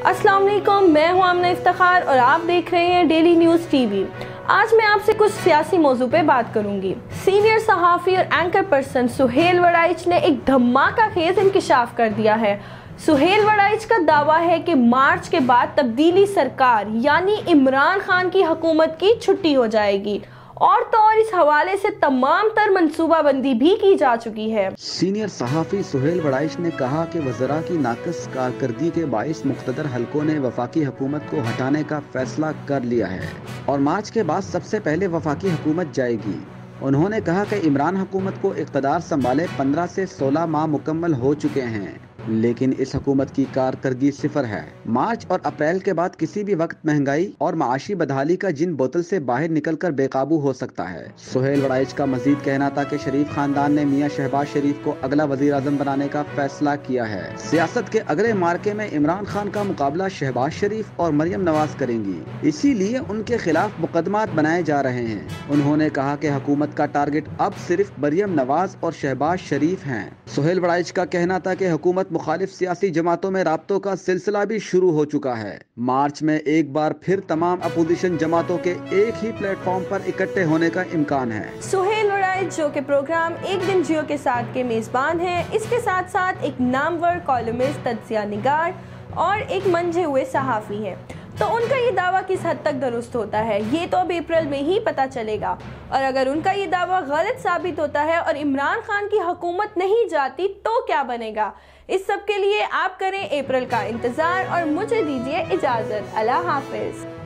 अस्सलाम वालेकुम, मैं हूं आमना इफ्तिखार और आप देख रहे हैं डेली न्यूज़ टीवी। आज मैं आपसे कुछ सियासी मौजू पे बात करूंगी। सीनियर सहाफ़ी और एंकर पर्सन सुहेल वराइच ने एक धमाका खेज इंकशाफ कर दिया है। सुहेल वराइच का दावा है कि मार्च के बाद तब्दीली सरकार यानी इमरान खान की हुकूमत की छुट्टी हो जाएगी और तो और इस हवाले से तमाम तर मंसूबाबंदी भी की जा चुकी है। सीनियर सहाफ़ी सुहेल वराइच ने कहा कि वज़रा की नाक़िस कारकर्दगी के बाइस मुख्तदर हलकों ने वफाकी हुकूमत को हटाने का फैसला कर लिया है और मार्च के बाद सबसे पहले वफाकी हुकूमत जाएगी। उन्होंने कहा कि इमरान हुकूमत को इक़्तिदार संभाले 15 से 16 माह मुकम्मल हो चुके हैं, लेकिन इस हुकूमत की कारकर्दगी सिफर है। मार्च और अप्रैल के बाद किसी भी वक्त महंगाई और माशी बदहाली का जिन बोतल से बाहर निकलकर बेकाबू हो सकता है। सुहेल वराइच का मजीद कहना था कि शरीफ खानदान ने मियां शहबाज शरीफ को अगला वजीर आज़म बनाने का फैसला किया है। सियासत के अगले मार्के में इमरान खान का मुकाबला शहबाज शरीफ और मरियम नवाज करेंगी, इसीलिए उनके खिलाफ मुकदमात बनाए जा रहे हैं। उन्होंने कहा कि हुकूमत का टारगेट अब सिर्फ मरियम नवाज और शहबाज शरीफ हैं। सुहेल वराइच का कहना था कि हुकूमत मुखालिफ सियासी जमातों में राब्तों का सिलसिला भी शुरू हो चुका है। मार्च में एक बार फिर तमाम अपोजिशन जमातों के एक ही प्लेटफॉर्म पर इकट्ठे होने का इम्कान है। सुहेल वराइच जो कि प्रोग्राम एक दिन जियो के साथ के मेजबान हैं, इसके साथ साथ एक नामवर कॉलमिस्ट, तज्जिया निगार और एक मंझे हुए सहाफ़ी हैं, तो उनका ये दावा किस हद तक दुरुस्त होता है ये तो अब अप्रैल में ही पता चलेगा। और अगर उनका ये दावा गलत साबित होता है और इमरान खान की हुकूमत नहीं जाती तो क्या बनेगा? इस सब के लिए आप करें अप्रैल का इंतज़ार और मुझे दीजिए इजाज़त। अल्लाह हाफिज़।